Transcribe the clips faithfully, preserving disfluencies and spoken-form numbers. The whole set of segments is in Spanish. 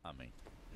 Amén.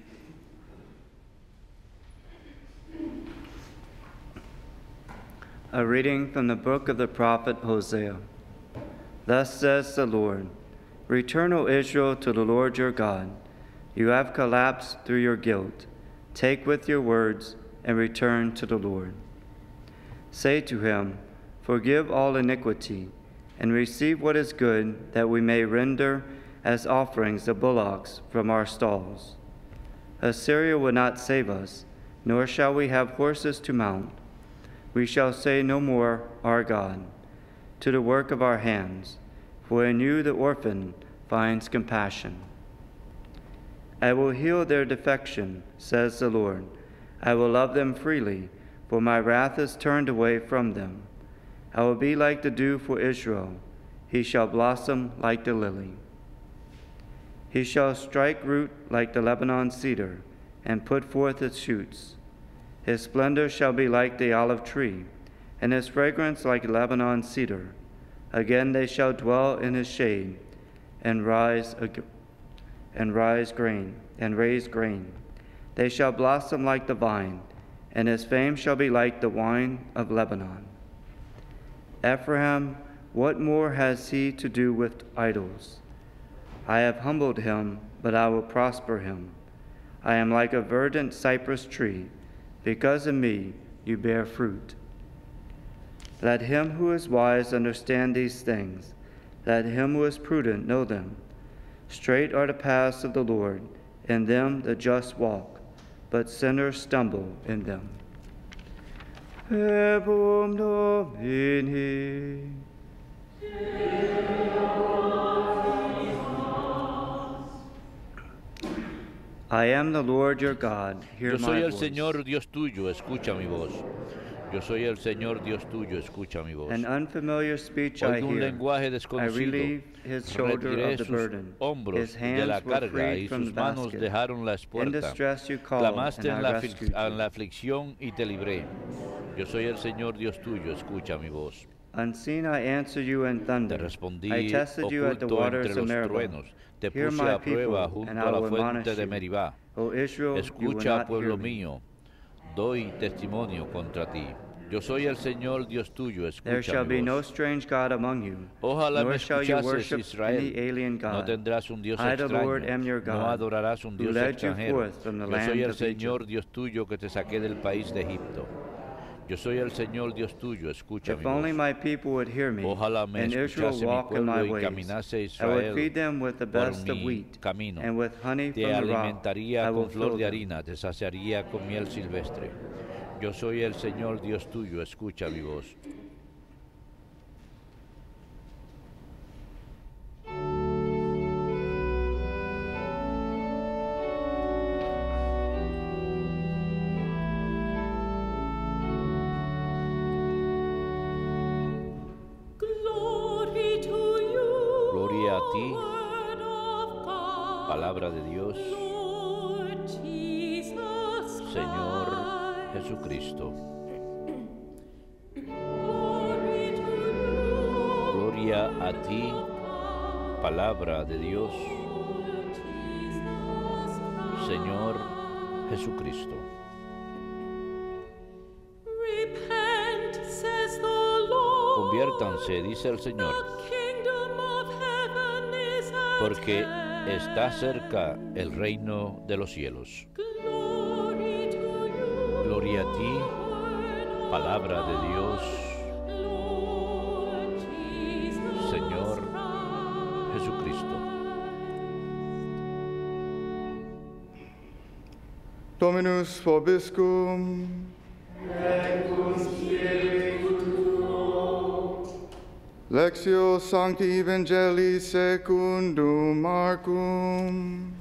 A reading from the book of the prophet Hosea. Thus says the Lord, Return, O Israel, to the Lord your God. You have collapsed through your guilt. Take with your words and return to the Lord. Say to him, Forgive all iniquity, and receive what is good, that we may render as offerings the bullocks from our stalls. Assyria will not save us, nor shall we have horses to mount. We shall say no more, Our God, to the work of our hands, for in you the orphan finds compassion. I will heal their defection, says the Lord. I will love them freely, for my wrath is turned away from them. I will be like the dew for Israel. He shall blossom like the lily. He shall strike root like the Lebanon cedar, and put forth its shoots. His splendor shall be like the olive tree, and his fragrance like Lebanon cedar. Again they shall dwell in his shade, and rise and rise grain, and raise grain. They shall blossom like the vine, and his fame shall be like the wine of Lebanon. Ephraim, what more has he to do with idols? I have humbled him, but I will prosper him. I am like a verdant cypress tree. Because of me you bear fruit. Let him who is wise understand these things. Let him who is prudent know them. Straight are the paths of the Lord. In them the just walk, but sinners stumble in them. Verbum Domini. I am the Lord your God, hear Yo soy my el voice. Señor Dios tuyo, escucha mi voz. Yo soy el Señor Dios tuyo, escucha mi voz. An unfamiliar speech I Oigo un hear. lenguaje I desconocido. relieve his shoulder Retiré of the sus burden. hombros His de hands la were carga freed y from sus the manos basket. dejaron la In espuerta. distress you called, Clamaste and I en la, rescued en you. la aflicción y te libré. Yo soy el Señor Dios tuyo, escucha mi voz. Unseen I answered you in thunder. Te respondí I tested you at the oculto waters entre of los Meribah. truenos. Te Hear puse my a prueba people, and junto I a la will admonish fuente de you. Meribá. O Israel, you will Escucha, not hear pueblo me. mío, doy testimonio contra ti. Yo soy el Señor Dios tuyo, There escucha shall mi be no voz. strange God among you, Ojalá me nor shall you escuchases, worship Israel. any alien No God. tendrás un Dios I, the Lord, extraño. am your No God, adorarás un who Dios led you extranjero. forth from the Yo soy land el of Señor Egypt. Dios tuyo que te saqué del país de Egipto. Yo soy el Señor Dios tuyo, escucha mi If only voz. my people would hear me, Ojalá me and Israel escuchase mi walk in my pueblo y ways. caminase I would Israel feed them with the por best of mi wheat, camino. and with honey Te from the rock alimentaría I will con flor fill de them. harina, te saciaría con miel silvestre. Yo soy el Señor Dios tuyo, escucha mi voz. Glory to you, Gloria a ti, Word of God, palabra de Dios, Lord Jesus Señor Christ. Jesucristo. Glory to you, Gloria a ti, palabra de Dios, Lord Jesus Christ. Señor Jesucristo. Repent, says the Lord. Conviértanse, dice el Señor, The kingdom of heaven is at porque hand. está cerca el reino de los cielos. Glory to you, Gloria a ti, Word of palabra de Dios, Lord Jesus Señor Christ. Jesucristo. Dominus vobiscum. Lectio Sancti Evangelii secundum Marcum.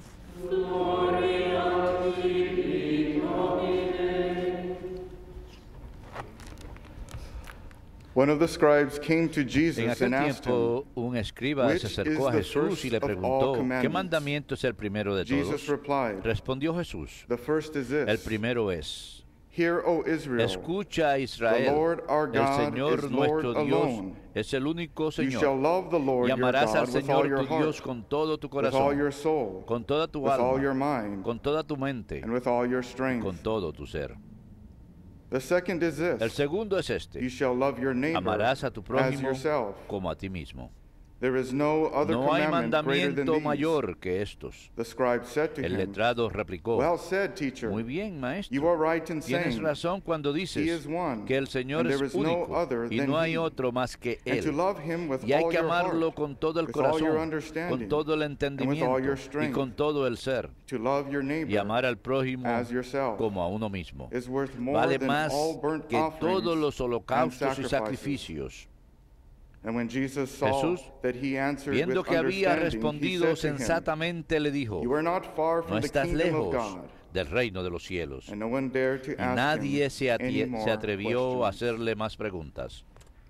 One of the scribes came to En Jesus and aquel asked him, tiempo un escriba "Which se is acercó a the Jesús y le first of all preguntó, ¿qué commandments?" mandamiento es el primero de Jesus todos? replied, Respondió Jesús, "The first is el this, primero es, Hear, O Israel, Escucha, the Israel, Lord our el God Señor is Lord nuestro Dios alone. es el único You shall Señor. love the Lord Y your amarás al God with all Señor your tu Dios heart, con todo tu with all your corazón, soul, con toda tu with all your alma, mind, con toda tu mente, and with all your con strength. todo tu ser. The second is El this: segundo es you este: shall love your neighbor amarás a tu as prójimo yourself. como a ti mismo. There is no other No hay commandment greater than mandamiento these. mayor que estos. The scribe said to El him, letrado replicó: Well said, teacher. Muy bien, You maestro. are right in Tienes saying, razón cuando He is dices one, que el Señor and es there is no único other y than no hay He. otro más que And to Él. love Him with Y hay all que your amarlo heart, con todo el with all your corazón, understanding, con todo el and with all entendimiento your y strength. con todo el ser. To love your Y neighbor amar al prójimo as yourself como a uno mismo. is worth more Vale than más all burnt que todos offerings los and holocaustos y sacrifices. sacrificios. And when Jesus saw Jesús, that he answered viendo with que había understanding, he respondido said to him, sensatamente, le dijo: You are not far No from the estás kingdom of lejos God. del reino de los cielos. And no one dared to Y ask nadie him se, any atie- more se atrevió a questions. hacerle más preguntas.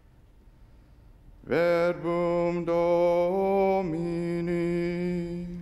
Verbum Domini.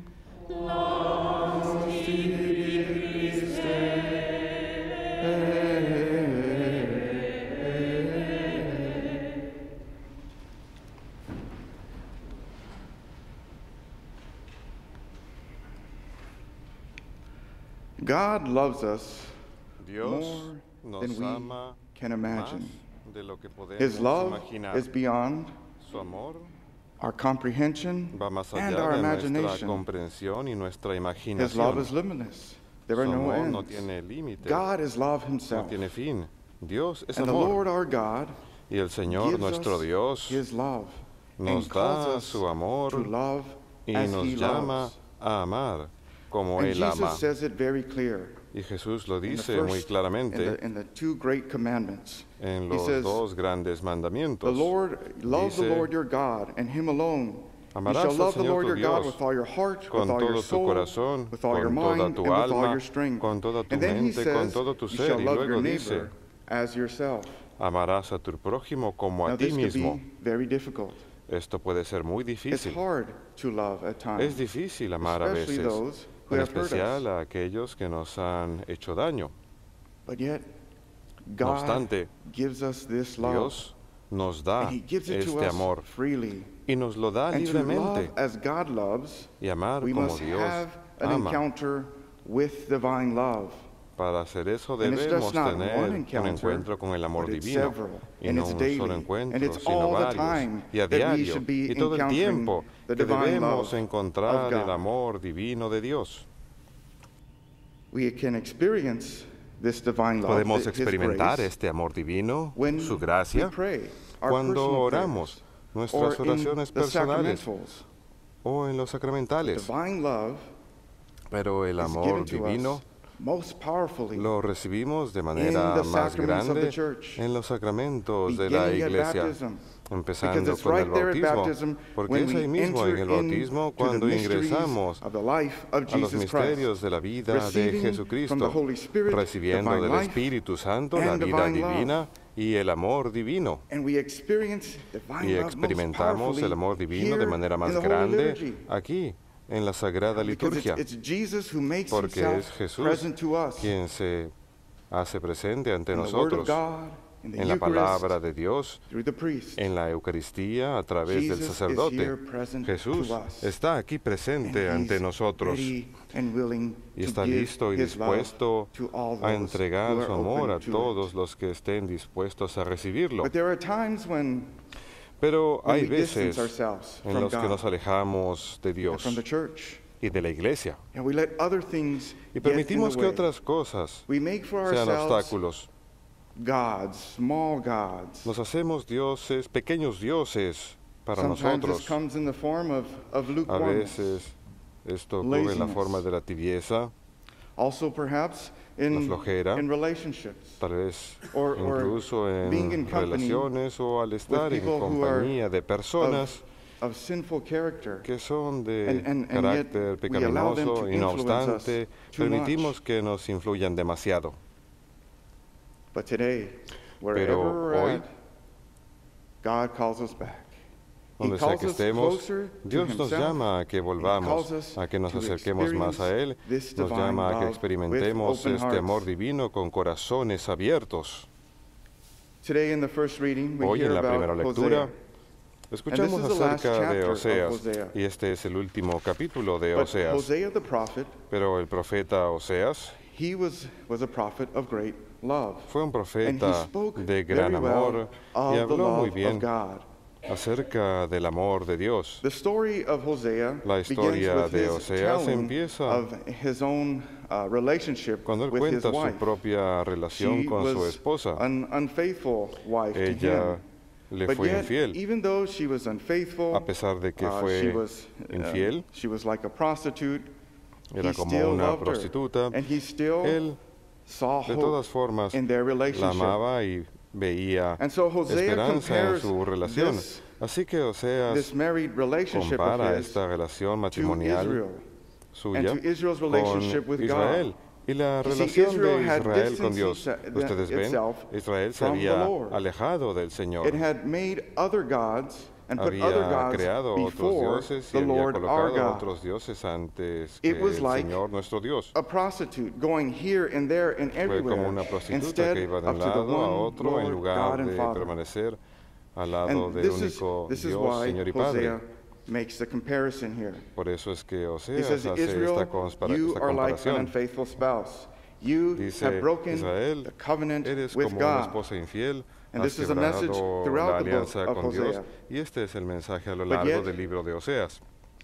God loves us Dios more nos than we ama can más imagine. de lo que podemos His love imaginar. is beyond Su amor our comprehension va más and allá our de nuestra imagination. comprensión y nuestra His love imaginación. is limitless. There are Su no amor no ends. tiene límite, God is love no himself. tiene fin. Dios es And the amor. Lord our God Y el Señor, gives nuestro us Dios, his love nos and calls da us su amor to love y as nos he llama loves. a amar como And Él ama. Jesus says it very clear Y Jesús lo in the dice muy first, in claramente the, in the two great commandments. en He los says, dos grandes The mandamientos. Lord, love the Dice, Lord your God and him alone. You Amarás shall al love the Señor Lord tu your God Dios with all your heart, with con all your todo tu soul, corazón, with all your con toda mind, tu and with all alma, your strength. con toda tu And then he mente, con says, todo tu you ser. shall Y love your luego dice, neighbor as yourself. amarás a tu prójimo como Now a ti this could mismo. be very difficult. Esto puede ser muy It's difícil. hard to love at times, Es difícil amar a especially veces, those who en have hurt especial us. a aquellos que nos han hecho daño. But yet, No God obstante, gives us this love, Dios nos da and he gives it to este us amor freely. y nos lo da And to love libremente. as God loves, Y amar we como must Dios have an ama. encounter with divine love. Para hacer eso And it's debemos just not tener one un encounter, encuentro con el amor but it's divino. several, Y and no it's un daily, solo and encuentro, it's sino all the varios. time Y a that we diario, should be y todo el encountering tiempo, the que divine debemos love encontrar of el God. amor divino de Dios. We can experience this divine love, Podemos His experimentar grace, este amor divino, when su we gracia, pray our cuando personal oramos prayers, nuestras or in oraciones the personales sacramentals. o en los sacramentales. Divine love Pero el is amor given to divino us most powerfully, lo recibimos de in manera the más sacraments of the grande church, en los sacramentos de la beginning at iglesia, baptism. Because empezando it's con el right there at bautismo, baptism porque when es we ahí mismo en enter el bautismo into the cuando mysteries ingresamos of the life of a los Jesus Christ, misterios de la vida de receiving from the Jesucristo, Holy Spirit recibiendo divine del life Espíritu Santo la and vida divine love. divina y el amor divino. And we experience divine Y love most experimentamos el powerfully amor divino de here manera in más the Holy grande Liturgy. aquí, en la Sagrada Because Liturgia, it's, it's Jesus who makes porque himself es Jesús present to us quien se hace presente ante in the Word of nosotros, God, in the en la Eucharist, palabra de Dios, through the priest. en la Eucaristía, a través del Jesus is sacerdote. here present Jesús to us. está aquí presente And ante he's nosotros ready and willing y to está give listo y his love dispuesto to all a those entregar who su are amor a open to todos it. los que estén dispuestos a recibirlo. But there are times when, Pero when hay we distance veces ourselves en from los que God nos alejamos de and Dios from the church, y de la iglesia and we let other things y get in the permitimos que way. otras cosas We make for sean ourselves obstáculos. gods, small gods. Nos hacemos dioses, pequeños dioses para Sometimes nosotros. this comes in the form of, of A lukewarmness. veces esto ocurre en la Laziness. forma de la tibieza, Also perhaps la in, flojera, in relationships. tal vez Or- or incluso being en in company relaciones o al estar en people who are compañía de personas Of sinful character. que son de And- and- and carácter yet we allow them pecaminoso to y no influence obstante us too permitimos much. que nos influyan demasiado. But today, wherever Pero we're hoy, at, God calls us back. donde sea calls que us estemos, closer to Dios nos himself, llama a que and he volvamos, calls us a que nos to acerquemos más a Él, experience this nos divine llama a que love experimentemos with open este amor hearts. divino con corazones abiertos. Today in the first reading, we Hoy hear en la about primera lectura Hosea. escuchamos And this is the last acerca de chapter of Oseas, Hosea. y este es el último capítulo de But Oseas. Hosea the prophet, Pero el profeta Oseas he was, was a prophet of great love. fue un And he profeta spoke de gran very well amor y of the habló muy love bien of God. acerca del amor de Dios. The story of Hosea La historia begins with de his Oseas telling empieza of his own uh, relationship cuando él with his cuenta su wife. propia relación She con su was esposa. an unfaithful wife to Ella him. le But fue yet, infiel. even though she was unfaithful, A pesar de que uh, fue she was, uh, infiel, she was like a prostitute. era he como still una loved her, prostituta. and he still Él, saw de hope todas formas, in their la relationship. amaba y veía And so Hosea esperanza en compares su relación. this, Así que Oseas this married relationship of compara his esta relación to matrimonial Israel suya and to Israel's con relationship with Israel. God. Y la You see, relación Israel de had Israel con distanced Dios. itse- Ustedes ven, itself Israel se from the había Lord. alejado del Señor. It had made other gods and put Había other gods creado otros before dioses y the había Lord our colocado God. otros dioses antes que It was el like Señor nuestro Dios. a prostitute going here and there and Fue everywhere como una prostituta instead que iba de of un to the lado a one otro en Lord lugar God and de Father. permanecer al lado And del this is, único this is Dios, why Señor y Padre. Hosea makes the comparison here. Por eso es que He Oseas says, hace esta, Israel, conspara- you esta are like an comparación. unfaithful spouse. You Dice, have broken Israel, the covenant eres with como una God. esposa infiel, And has this is a message quebrado throughout la the book alianza of con Dios. Hosea. Y este es el mensaje a lo But largo yet, del libro de Oseas.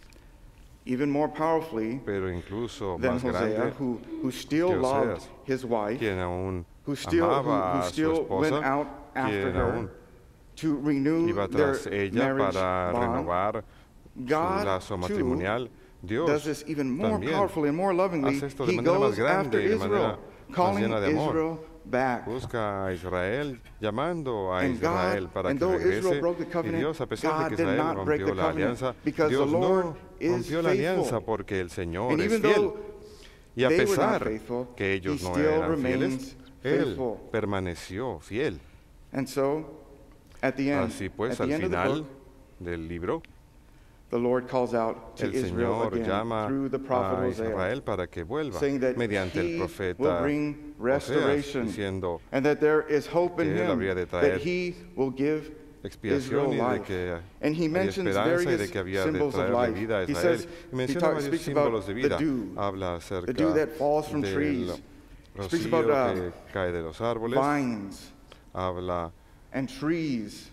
Even more powerfully Pero incluso than más Hosea, grande, who, who still que loved Oseas, his wife, quien aún who still, who, amaba who a su still went esposa, out after quien her aún to renew iba their tras ella marriage para bond. renovar su God, lazo too, matrimonial. Dios does this even more también powerfully and more lovingly. hace esto de He manera más goes after grande y de Israel, manera más calling llena de amor. Israel back. Busca a Israel, llamando a And Israel God, para and que though Israel regrese. broke the Y covenant, Dios, a pesar God de que did Israel not break rompió the la covenant alianza, because the Dios Lord no is rompió la alianza faithful. porque el Señor And es even fiel. though Y a they were not pesar faithful, que ellos he no still eran fieles, remains Él faithful. permaneció fiel. And so, at the end, Así pues, at the al end of the final book, del libro, the Lord calls out to el Israel Señor again llama through the prophet a Hosea, Israel para que vuelva saying that mediante el he will profeta bring Oseas, restoration, diciendo and that there is hope in que él him, habría de that traer he will give Israel expiación y de life. que And he hay mentions esperanza y de various que había de symbols of traerle life. vida a He Israel. says, Y he menciona talks, varios speaks about símbolos de vida. the dew, Habla acerca the dew that falls from del trees, speaks rocío about uh, que cae de los árboles. vines Habla and trees.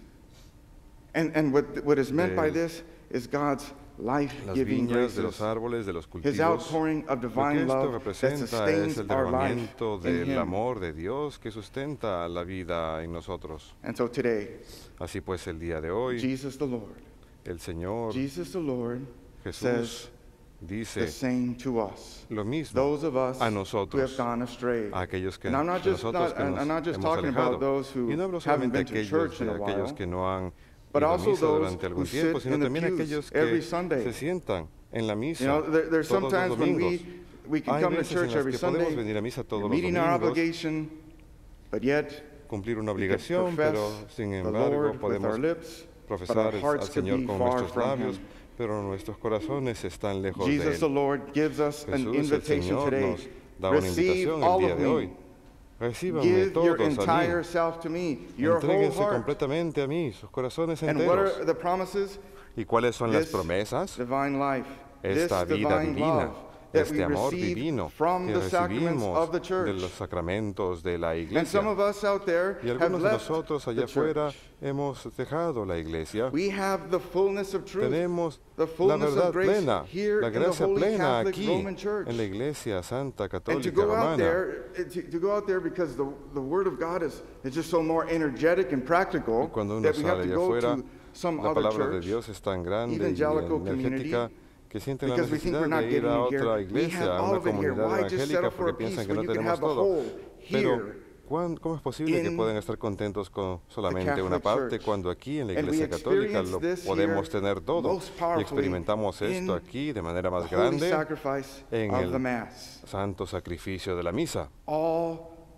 And, and what, what is meant by del- this is God's las life-giving viñas de los graces. árboles, de los His cultivos. outpouring of Lo que divine esto love that representa es sustains el our life derramamiento in del him. amor de Dios que sustenta la vida en nosotros. And so today, Así pues, el día de hoy, Jesus the Lord, el Señor Jesus the Lord Jesús says the dice same to us. lo mismo Those of us a who nosotros, have gone astray. a aquellos que And I'm not de just, nosotros not, que and nos I'm not just hemos talking alejado. about those who Y no hablo haven't solamente been to aquellos, church in de a aquellos while, que no han but ido a also misa those durante who algún tiempo, sit sino in the también pews aquellos every que Sunday. se sientan en la misa You know, there, there's todos los sometimes when domingos. we, we can Hay come to veces en church las every que podemos Sunday, venir a misa todos los meeting our domingos, obligation, but yet cumplir una we can obligación, profess pero sin the embargo Lord with podemos our lips, but profesar our al hearts could Señor be con far nuestros from labios, Him. pero nuestros corazones están lejos de Jesus the Él. Lord gives us an Jesús, el invitation Señor, today. nos da una Receive invitación el all día of de hoy. me. Recíbanme Give your todos a entire mí. self to me, your whole Entréguense heart. completamente a mí, sus corazones And what enteros. are the promises? ¿Y cuáles son las This promesas? divine life, Esta this vida divine divina, love that este we amor receive divino from que the sacraments recibimos of the de church. los sacramentos de la And iglesia. some of us out there Y have algunos de left nosotros allá the church. afuera hemos dejado la iglesia. We have the fullness of truth, Tenemos the la fullness verdad of grace plena, here la in the gracia Holy plena Catholic aquí Roman Church. en la iglesia santa And to católica go out romana. there, eh, to, to go out there because the, the Word of God is, is just so more energetic and practical Y cuando uno that we have sale to allá go afuera, to some la other palabra de church, Dios es tan grande y evangelical community, energética que sienten la because we think necesidad we're not de ir getting a it here. otra We iglesia, have a all una of it here. comunidad Why just settle evangélica, for a porque piece piensan que when no you can tenemos have a todo. whole Pero, here? ¿cuán- ¿cómo es posible que in puedan estar contentos con solamente Catholic una parte Church? cuando aquí en la And we iglesia católica experience lo this podemos here tener todo? most Y powerfully experimentamos esto in aquí de manera más The holy grande sacrifice en of el the Mass. santo sacrificio de la misa. All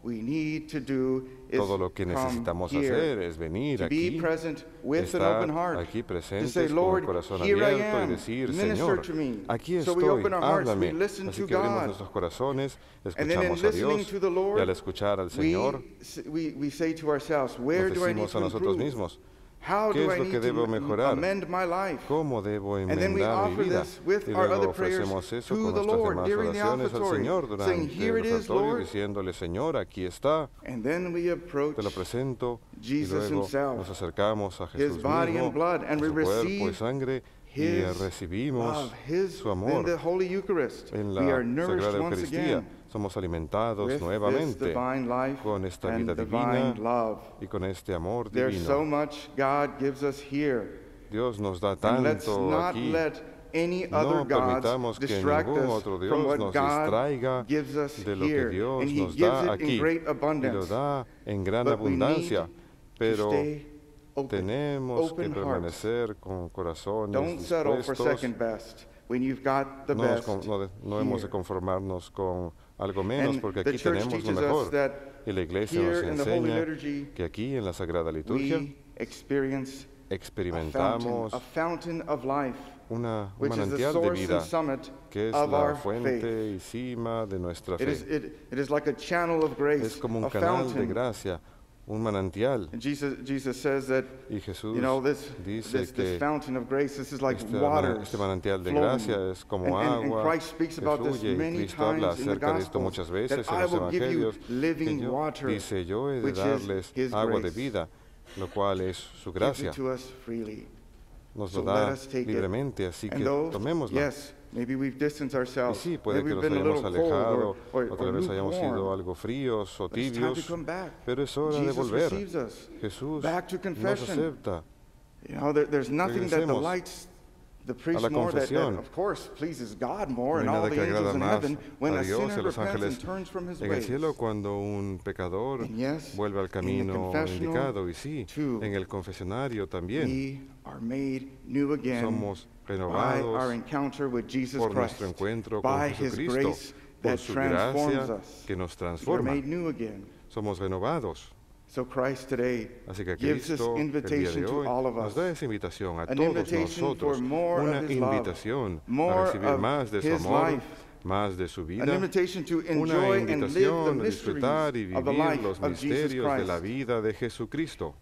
we need to do is Todo lo que come necesitamos here, hacer es venir to aquí, be present with an estar open heart, aquí to presentes say, con Lord, el corazón here I abierto y am, decir, minister Señor, to me. aquí So we estoy, open our hearts, we háblame. listen Así to que abrimos God. nuestros corazones, And then in escuchamos a listening Dios to the y Lord, al escuchar al we, Señor s- we, we say to ourselves, where nos do I need decimos to a nosotros improve? mismos, How ¿qué do es I lo need que debo to m- mejorar? amend my life? ¿Cómo debo And then we enmendar mi offer vida? this with Y our luego other prayers ofrecemos eso to con the nuestras Lord demás during the oraciones al offertory, Señor saying, durante here el it is, ofratorio, Lord. diciéndole, Señor, aquí está, And then we approach te lo presento, y Jesus luego himself, nos acercamos a his Jesús body mismo, and blood, and a we su cuerpo y receive sangre, y his recibimos love, his su in amor the Holy Eucharist. en We la are nourished Sagrada once Eucaristía. again Somos alimentados with this nuevamente divine life con esta and vida divine divina love. y con este amor There's so divino. much God gives us here. Dios nos da And let's tanto not aquí. let any No other gods permitamos que distract ningún us otro from Dios what nos God distraiga gives us de lo que here. Dios And He nos gives da it in aquí great y lo abundance. da en gran But we need abundancia, to pero stay open, tenemos que open hearts. permanecer con corazones Don't settle for dispuestos. second best when you've got the No, nos best con- no de- no hemos de here. conformarnos con algo menos, And porque the aquí church tenemos lo teaches us mejor. that Y la iglesia nos here in the Holy enseña Liturgy que aquí en la Sagrada Liturgia we experience a fountain, experimentamos a fountain of life, una, un which is the manantial de source vida, and summit que es of la our fuente faith. y cima de nuestra It is, fe. it, it is like a channel of grace, Es como un a canal de fountain. gracia, un manantial. And Jesus, Jesus says that, Y Jesús you know, this, dice this, this que fountain of grace, this is like este, water. mana- este manantial de gracia es como and, and, and agua Christ speaks que about this fluye. Y many Cristo habla times in the acerca de esto Gospels, muchas that veces en I los will give you evangelios. Que living yo, water, dice, yo he de which is darles His agua de grace. vida, lo cual es su Gives gracia. it to us freely. Nos So lo let da us take it. libremente, así And que though, tomémoslo. yes, maybe we've distanced Y ourselves. sí, puede maybe que we've nos been a hayamos little cold alejado, or, or, o tal or vez hayamos sido lukewarm. algo fríos o But it's time to tibios, come back. pero es hora de Jesus volver. receives us Jesús back to nos confession. acepta. You know, there, there's nothing that Regresemos delights the priest la more that, that, confesión. of course, pleases God more No hay and all nada the que angels agrada in más heaven when a a Dios y sinner a los repents ángeles and turns from his en el ways. cielo cuando un pecador And yes, vuelve al in the camino confessional indicado. Y sí, too, en el confesionario también we are made new again somos by renovados our encounter with Jesus por Christ, nuestro encuentro con by His Jesucristo, grace por that su transforms gracia us. que nos We are transforma. made new again. Somos renovados. So Christ today Así que gives this Cristo el día invitation de to hoy all of nos us. da esa invitación a An todos invitation nosotros, for more una of His love, invitación a more recibir of más de su His amor, life, más de su an vida, invitation to una enjoy and live the invitación a mysteries disfrutar y of the vivir life los of Jesus misterios de la Christ. vida de Jesucristo.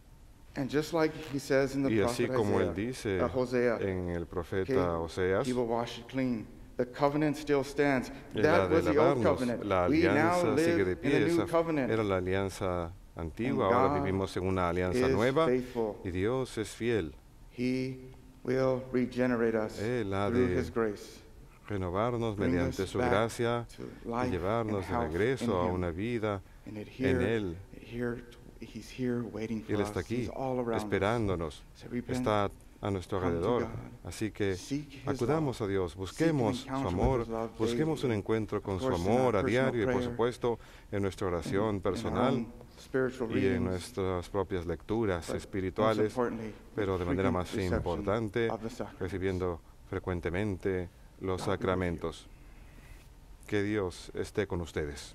And just like He says in the Y así prophet como él Isaiah, dice uh, Hosea, en el okay, profeta Oseas, He will wash it clean. The covenant still stands. la That de was the old lavarnos, covenant. la We now alianza sigue de live pie. in a new Esa covenant. era la alianza antigua, And ahora God vivimos en una alianza is nueva faithful. y Dios es fiel. He will regenerate us Él ha through de His grace. Renovarnos Bring mediante us su back gracia to y life llevarnos and de health regreso a in Him. una vida And it en here, Él. here, He's here waiting for Él us. está aquí He's all around us. esperándonos, So repent, está a nuestro come to alrededor. God, Así que seek His acudamos a love, Dios, seek an busquemos su encounter with amor, His love busquemos un daily. encuentro con Of su course, in our amor a personal diario y por prayer, supuesto en nuestra oración in our personal own spiritual y en readings, nuestras propias lecturas but most espirituales, importantly, pero de with manera frequent más reception importante, of the sacraments. recibiendo frecuentemente los God be with you. sacramentos. Que Dios esté con ustedes.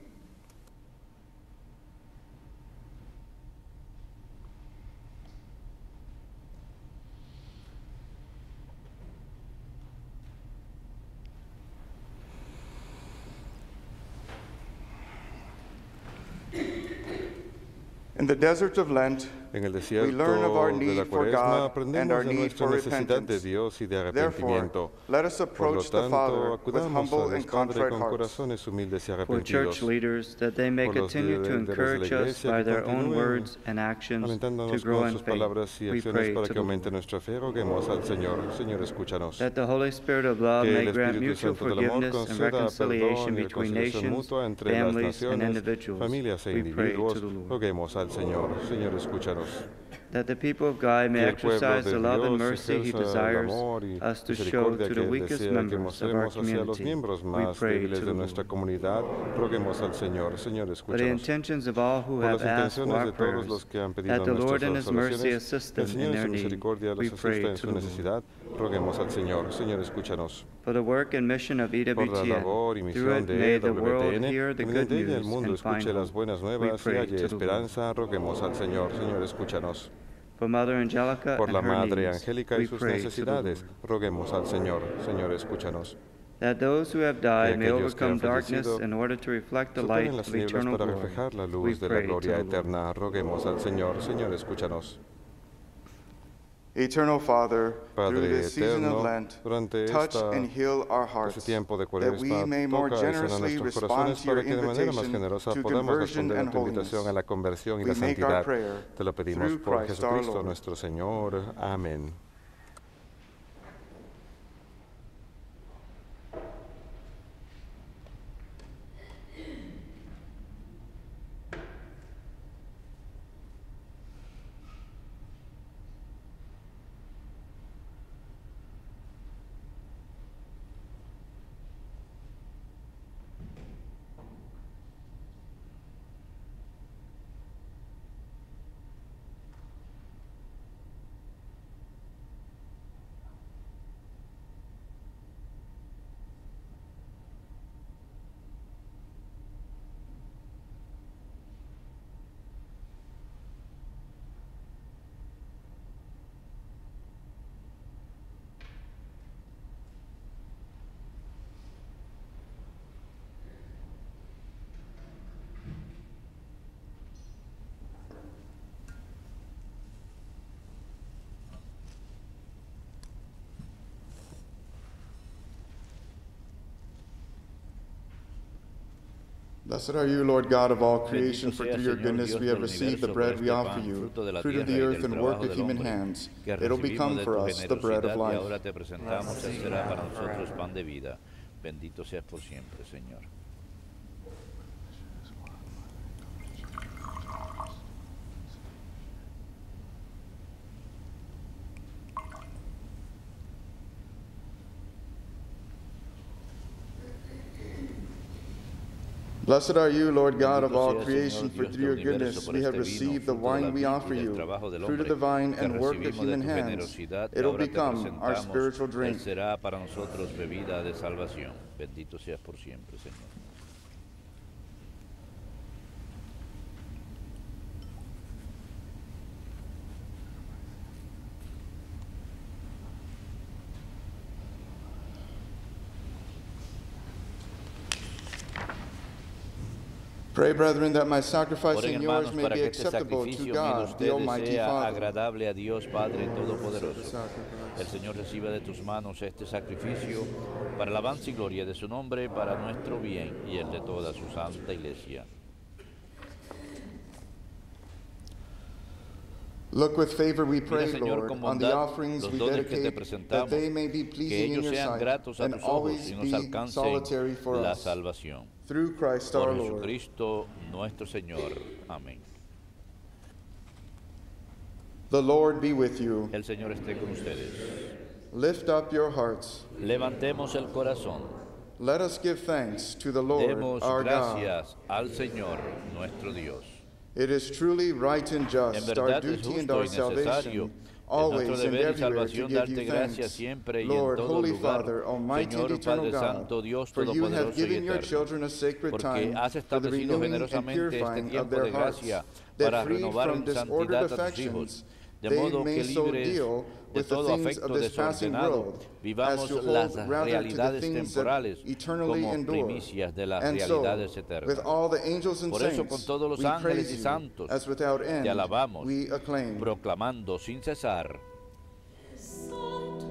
In the desert of Lent, En el we learn of our desierto de la need for cuaresma God and aprendemos our de need nuestra for necesidad de repentance. Dios y de Therefore, arrepentimiento. let us Por lo approach the Father tanto, with acudamos humble a and Dios Padre contrite con hearts. corazones humildes y For church arrepentidos. leaders, that they may Por los continue to líderes de la encourage us iglesia by que their own continúen words and actions to Alentándonos grow con in sus faith, palabras y we acciones pray para to que the aumente Lord. nuestra fe, roguemos al Señor. Señor, escúchanos. That the Holy Spirit of love Que may el grant Espíritu mutual Santo del amor forgiveness and conceda reconciliation perdón y between reconciliación nations, mutua entre las families, and naciones, individuals. familias e We pray individuos. to the Lord. Roguemos al Señor. Señor, escúchanos. That the people of God may Que el pueblo exercise de the love and Dios mercy He ejerza el desires amor y us to show misericordia to que the Él weakest desea que members of our mostremos hacia los community. miembros We más pray débiles to de the nuestra Lord. comunidad. Roguemos al Señor. Señor, For the escúchanos. intentions of all who Por have las asked for intenciones our de todos prayers, los que han pedido that the Lord in nuestras His mercy oraciones, assist el them Señor in en their su need, misericordia we los pray asista en to su the Lord. necesidad. Roguemos al Señor. Señor, escúchanos. For the work and mission of Por la labor y E W T N, through misión it may de the world E W T N, hear the que good mediante ella el news mundo and find escuche las hope. buenas We nuevas y pray halle to the Lord. esperanza. Roguemos al Señor. Señor, escúchanos. For Mother Angelica Por and la her Madre needs, Angélica we y sus pray to the necesidades, Lord. roguemos al Señor. Señor, escúchanos. That those who have died may aquellos que overcome han darkness fallecido in order to reflect the Superen light las of tinieblas eternal para glory. reflejar la We luz de la pray to gloria the Lord. eterna. Roguemos al Señor. Señor, escúchanos. Eternal Father, through Padre this season of eterno, Lent, durante touch esta, and heal our este hearts, tiempo de that we Cuaresma, may more toca y sana generously nuestros respond corazones to your para que de manera más invitation generosa to podamos conversion responder a and tu invitación a holiness. la conversión y la We make our santidad. prayer Te lo pedimos through por Christ our Jesucristo Lord. nuestro Señor. Amén. Blessed are you, Lord God of all Bendito creation, for sea, through your Señor goodness Dios we have del received the universo, bread por we este offer pan, you, fruto de la fruit of the tierra y earth del and work trabajo of del human hombre, hands. que It'll recibimos become de for tu us the bread of generosidad y life. ahora te presentamos, Él será para nosotros pan de vida. Bendito seas por siempre, Señor. Blessed are you, Lord God of Bendito all sea, creation, Señor for Dios through your del universo, goodness por we have este vino, received the fruto de la wine we vid y offer del you, trabajo del fruit of hombre, the vine que and work of recibimos de human tu hands. generosidad y It'll ahora te become our presentamos, spiritual Él drink. será para nosotros bebida de salvación. Bendito seas por siempre, Señor. Pray, brethren, that my sacrifice Oren, and yours hermanos, may para be que este acceptable to sacrificio mío de God, the ustedes Almighty sea Father. agradable a Dios Padre Todopoderoso. El Señor reciba de tus manos este sacrificio para alabanza y gloria de su nombre, para nuestro bien y el de toda su santa iglesia. Look with favor, we Mira, pray, Señor, Lord, con on the bondad offerings los we dones que te dedicate, that presentamos, they may be que pleasing in ellos your sean sight, gratos a and tus ojos always y nos be alcancen solitary for la us. salvación. Through Christ Por our Lord. Jesucristo nuestro Señor. Amén. The Lord be with you. El Señor esté con ustedes. Lift up your hearts. Levantemos el corazón. Let us give thanks to the Lord Demos our God. gracias al Señor nuestro Dios. It is truly right and En just, our verdad es duty and justo our y necesario, salvation, es always nuestro and deber y everywhere to salvación give darte you gracias thanks. siempre y en Lord, todo Holy lugar, Father, Almighty Señor and eternal Padre God, Santo, Dios for you have Todopoderoso y given your Eterno, children a sacred porque time has for the establecido renewing and generosamente este purifying of tiempo their de hearts, gracia that para free renovar from en disordered santidad a tus affections, hijos, de they modo may que so libres deal de with the todo things afecto of this passing desordenado, world, as vivamos to las hold rather to the realidades things that temporales eternally como endure. primicias de las And so, realidades eternas. with all the angels and Por eso, con saints, todos los we ángeles praise y you, santos, as without end te alabamos, we acclaim. proclamando sin cesar: Sanctus,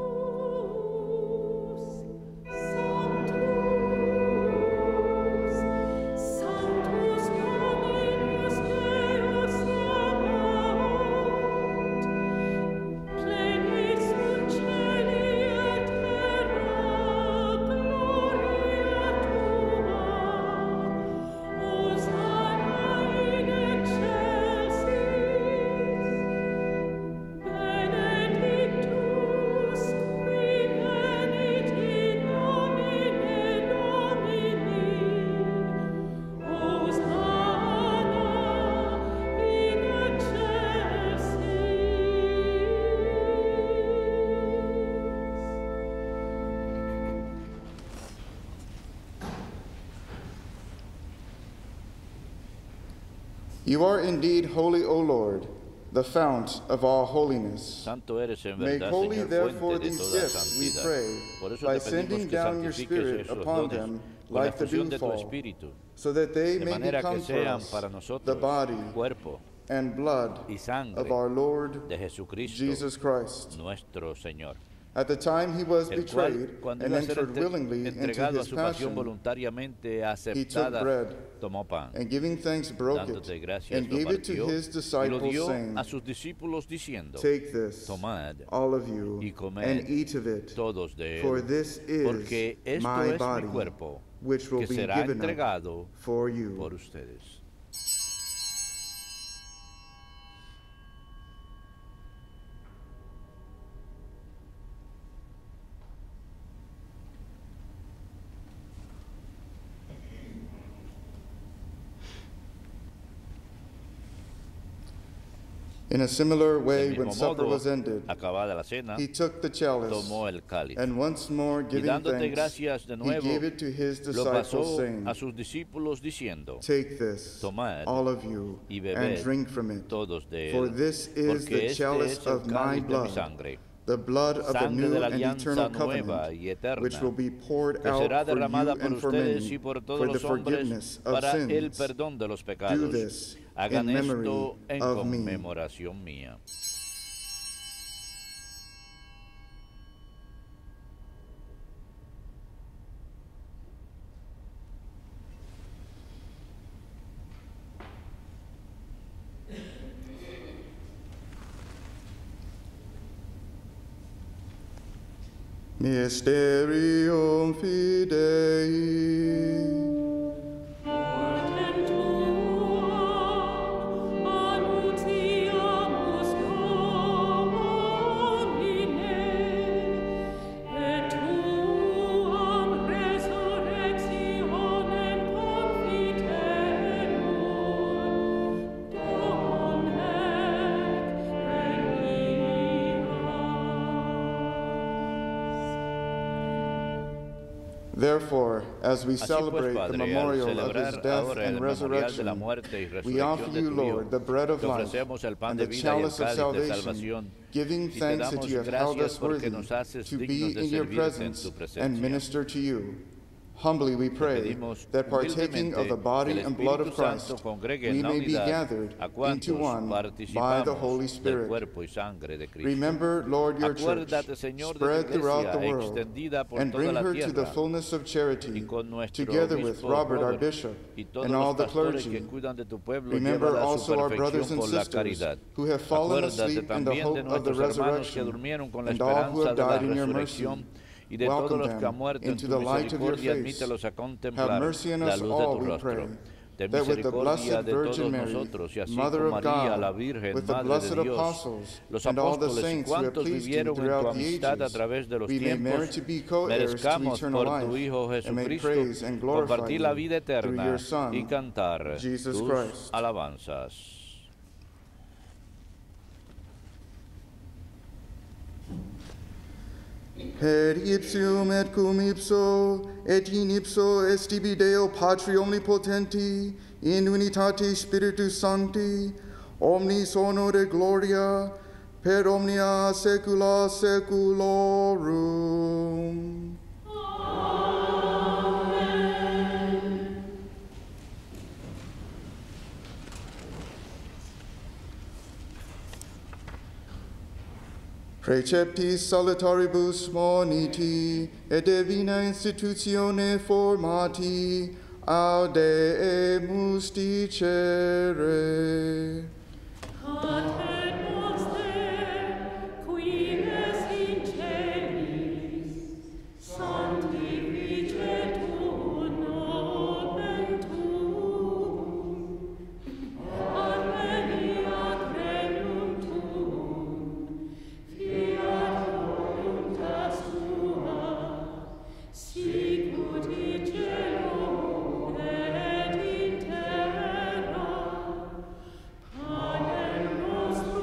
Sanctus, Sanctus Dominus Deus Sabaoth, plenitude caeli et terra, gloria tua, Hosanna in excelsis. You are indeed holy, O Lord, the fount of all holiness. Santo eres en Make verdad, holy, Señor, therefore, fuente de these toda gifts, we santidad. pray, Por eso by te pedimos sending que down your santifiques Spirit esos upon dones them con la like the fusión de tu dewfall, Espíritu, so that they de may manera que become for sean us para the nosotros body cuerpo and blood y sangre of our Lord de Jesucristo, Jesus Christ. nuestro Señor, At the time he was el cual, betrayed cuando and iba a ser entered entre- willingly into entregado a his su pasión passion, voluntariamente he took aceptada, bread, tomó pan, and giving thanks broke dándote it, gracias, and lo gave it to partió his y lo disciples, dio saying, a sus discípulos diciendo, Take this, tomad all of you, y comed and eat of it, todos de for él, this is porque esto my es body, mi cuerpo, which will que be será given up entregado for you. por ustedes. In a similar way, Del when mismo supper modo, was ended, acabada la cena, he took the chalice, tomó el cáliz and once more y giving dándote thanks, gracias de he nuevo, gave it to his lo disciples, pasó saying, a sus discípulos diciendo, Take this, tomad all of you, y and bebed drink from it, todos de for él, this is porque the este chalice es el of my cáliz de mi blood, sangre, the blood of the sangre new de la and alianza eternal nueva y covenant, which will eterna, be poured que out será for you derramada por and for ustedes many y por todos for the los hombres forgiveness of para el sins. perdón de los Do pecados. this Hagan in memory esto en of me. conmemoración mía. Mysterium Fidei. Mortem tuum annuntiamus Domine, et tuam resurrectionem confitemus, Therefore, as we Así pues, celebrate the Padre, al memorial of his celebrar death ahora and el memorial de la resurrection, muerte y we offer resurrección de you, tu Lord, Hijo, the bread of te life ofrecemos el pan and de the vida y el chalice of cáliz de salvation, salvación, giving y te thanks that damos you have held gracias us porque worthy nos haces to be dignos de in your servirte en presence tu and presencia. minister to you. Humbly we pray pedimos that partaking of humildemente the body que el and blood of Espíritu Santo Christ, congregue we en la may be unidad gathered a into cuantos one by the participamos Holy del Spirit. cuerpo y sangre de Cristo. Remember, Lord, your church, Acuérdate, Señor, de tu spread throughout the iglesia world, extendida por and toda bring la her to the tierra, fullness of charity, y con nuestro together with obispo Robert, our Robert bishop, y todos and all los the pastores que clergy. cuidan de tu pueblo, Remember llévala a su also our brothers perfección and por la sisters caridad. who have fallen Acuérdate asleep in the también de hope of the nuestros hermanos que resurrection, durmieron con la and all who esperanza have de la died in your mercy. resurrección, y de todos Welcome los que han them muerto en into tu the light of your misericordia, face. admítelos a Have contemplar mercy on la us luz de all, tu we rostro. pray, Ten that with the misericordia Blessed de todos Virgin Mary, nosotros, y así Mother como of María, la God, Virgen, with the Madre blessed de Dios, apostles, los and all the apóstoles y saints who have cuantos pleased you vivieron en tu throughout the amistad a ages, través de los we may merit tiempos, to be co-heirs to merezcamos eternal por tu life, Hijo and may Jesucristo praise and glorify compartir la vida you through eterna your Son, y cantar Jesus tus Christ. alabanzas. Per ipsum et cum ipso, et in ipso est tibi Deo Patri omnipotenti, in unitate Spiritus Sancti, omnis honor et gloria, per omnia saecula saeculorum. Preceptis salutaribus moniti, et divina institutione formati, audemus dicere. Pater noster, qui es in celis, sanctificetur nomen tuum, adveniat regnum tuum, fiat voluntas tua, sicut in cielo et in terra. Panem nostrum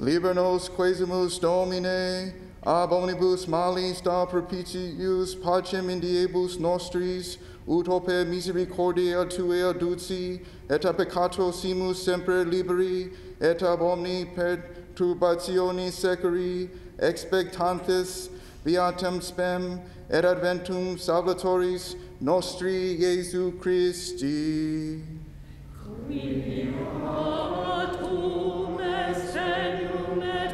Liber nos quesimus Domine, ab omnibus malis da propitius pacem in diebus nostris, ut oper misericordia tuae aduci, et a peccato simus semper liberi, et ab omni perturbationis securi, expectantis viatem spem, et adventum salvatoris nostri Iesu Christi. Quiliatum est regnum et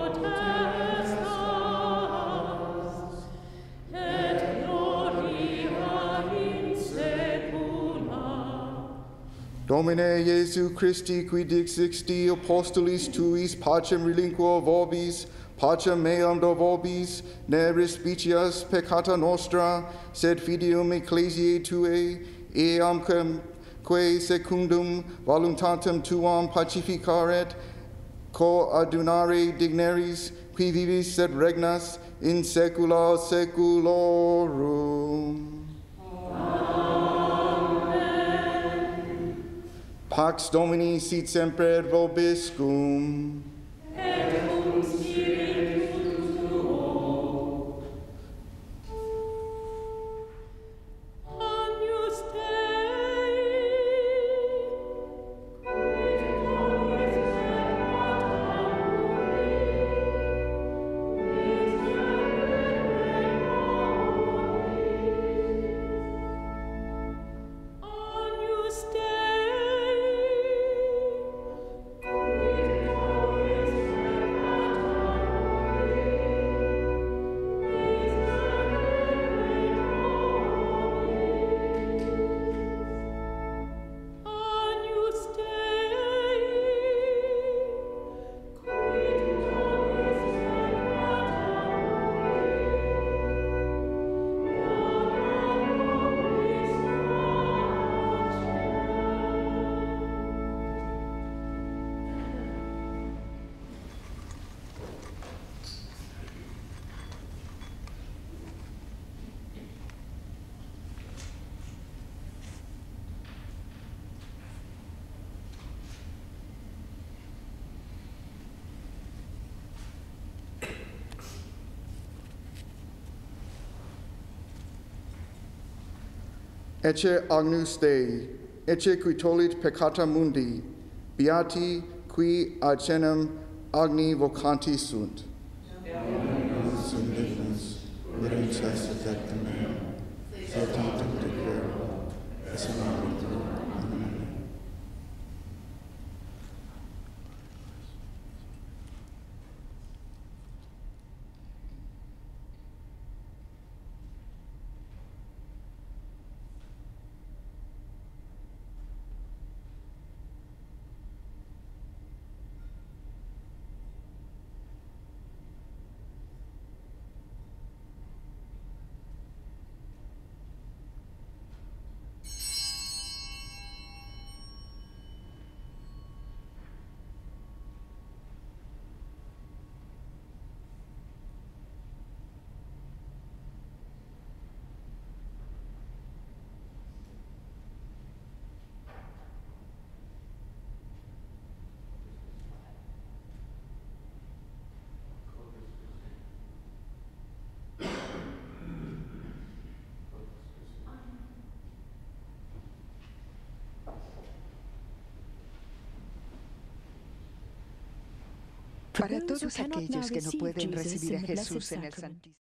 potestas, et gloria in saecula. Domine Iesu Christi, qui dixixti apostolis tuis pacem relinquo vobis, pacem meam do vobis, ne respicias peccata nostra, sed fideium ecclesiae tuae, eam que secundum voluntatem tuam pacificaret, co adunare digneris, qui vivis et regnas in saecula saeculorum. Amen. Pax Domini sit semper et vobiscum. Et cum spiritu tuo. Agnus Dei, quid nobis et Agnus Dei, quid nobis Agnus Dei, quid Ecce agnus Dei, ecce qui tollit peccata mundi, beati qui ad cenem agni vocanti sunt. Sindignus, verum necessitet meum, satitum declaro, es Amen. Para todos aquellos que no pueden recibir a Jesús en el Santísimo